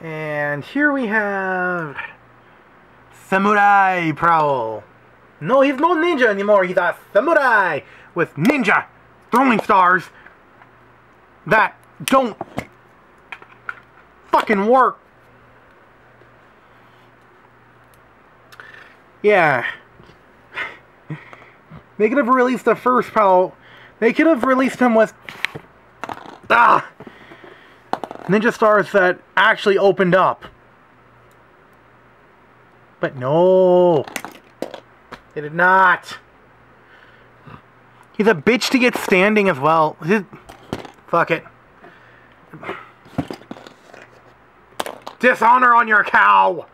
And here we have Samurai Prowl. No, he's no ninja anymore. He's a samurai with ninja throwing stars that don't fucking work. Yeah. They could have released the first Prowl. They could have released him with ninja stars that actually opened up. But no. They did not. He's a bitch to get standing as well. Fuck it. Dishonor on your cow!